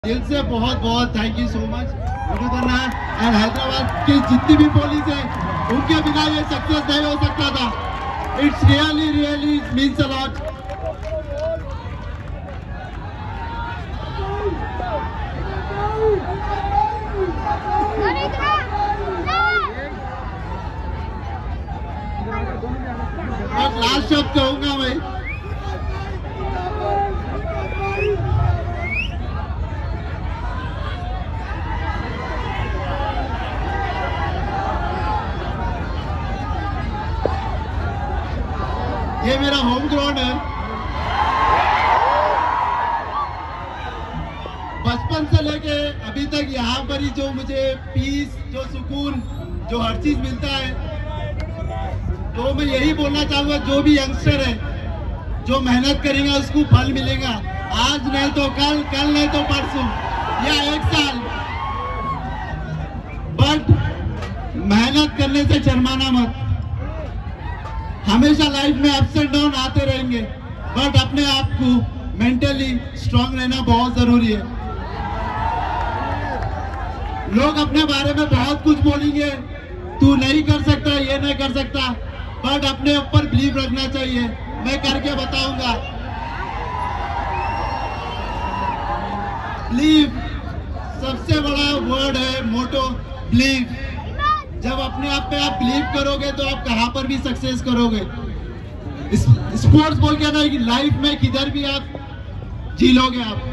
दिल से बहुत बहुत थैंक यू सो मच मधुकरना एंड हैदराबाद की जितनी भी पुलिस है उनके बिना ये सक्सेस नहीं हो सकता था। It's really means a lot. बस लास्ट शब्द कहूंगा भाई, ये मेरा होम ग्राउंड है। बचपन से लेके अभी तक यहाँ पर ही जो मुझे पीस, जो सुकून, जो हर चीज मिलता है, तो मैं यही बोलना चाहूंगा जो भी यंगस्टर है, जो मेहनत करेगा उसको फल मिलेगा। आज नहीं तो कल, कल नहीं तो परसों या एक साल, बट मेहनत करने से शर्माना मत। हमेशा लाइफ में अप्स एंड डाउन आते रहेंगे, बट अपने आप को मेंटली स्ट्रांग रहना बहुत जरूरी है। लोग अपने बारे में बहुत कुछ बोलेंगे, तू नहीं कर सकता, ये नहीं कर सकता, बट अपने ऊपर बिलीव रखना चाहिए। मैं करके बताऊंगा। बिलीव सबसे बड़ा वर्ड है, मोटो बिलीव। जब अपने आप पे आप बिलीव करोगे तो आप कहां पर भी सक्सेस करोगे। स्पोर्ट्स बोल के ना कि लाइफ में किधर भी आप जी लोगे आप।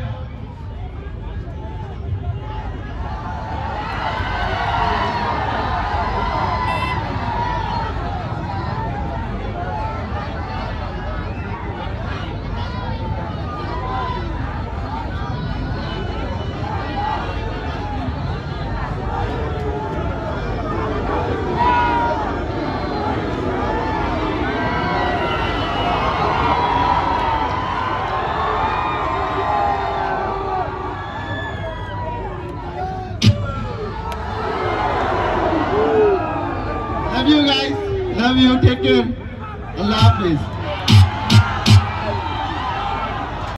Love you guys. Love you. Take care. Allah Hafiz.